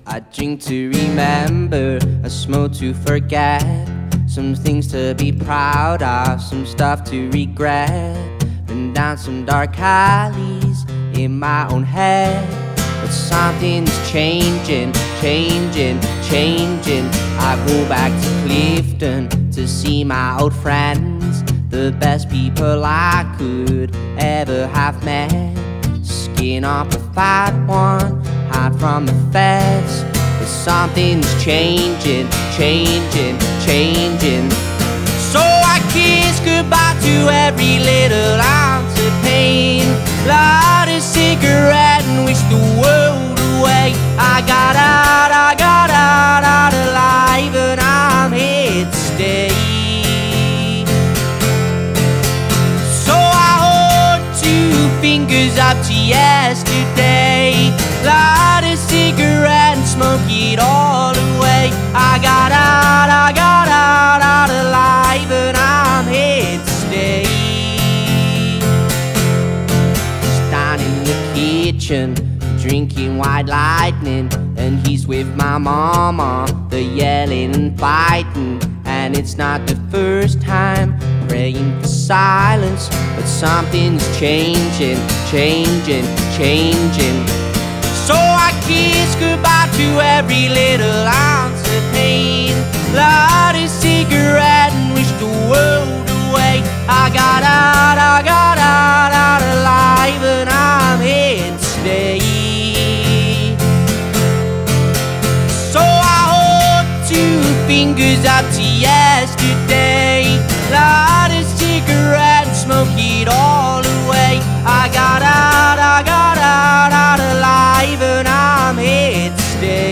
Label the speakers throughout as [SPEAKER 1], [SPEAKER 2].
[SPEAKER 1] I drink to remember, I smoke to forget. Some things to be proud of, some stuff to regret. Been down some dark alleys in my own head, but something's changing, changing, changing. I go back to Clifton to see my old friends, the best people I could ever have met. Skin up a fat one, hide from the feds, but something's changing, changing, changing. So I kiss goodbye to every little ounce of pain, light a cigarette and wish the world away. I got out alive, and I'm here to stay. So I hold two fingers up to yesterday, light a cigarette and smoke it all away. I got out alive, and I'm here to stay. Down in the kitchen, drinking white lightning, and he's with my mama, they're yelling and fighting. And it's not the first time, praying for silence, but something's changing, changing, changing. So I kiss goodbye to every little ounce of pain, light a cigarette and wish the world away. I got out alive, and I'm here to stay. So I hold two fingers up to yesterday, light a cigarette and smoke it all away. I got out alive, and I'm here to stay.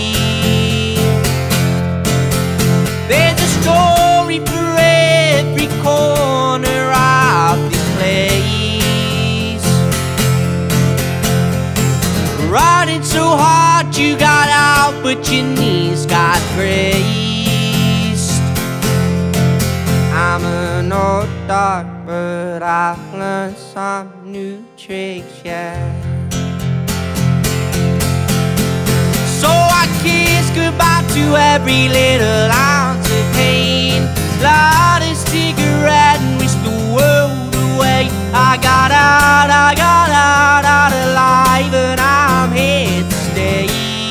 [SPEAKER 1] There's a story for every corner of this place. Riding so hard you got out, but your knees got braced. I'm an old dog, but I've learned some new tricks, yeah. So I kiss goodbye to every little ounce of pain, light a cigarette and wish the world away. I got out alive, and I'm here to stay.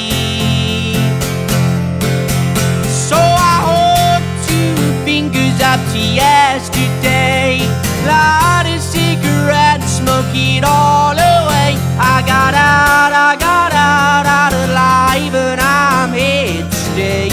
[SPEAKER 1] So I hold two fingers up to yesterday, light a cigarette and smoke it all away. I got out alive, and I'm here to stay.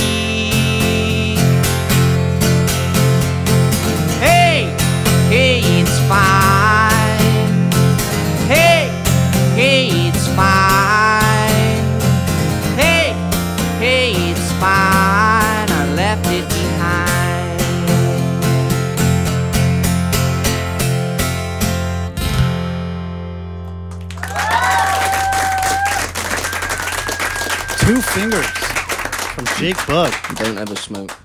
[SPEAKER 1] Hey, hey, it's fine. Hey, hey, it's fine. Hey, hey, it's fine. I left it behind.
[SPEAKER 2] Two Fingers from Jake Bugg.
[SPEAKER 1] Don't ever smoke.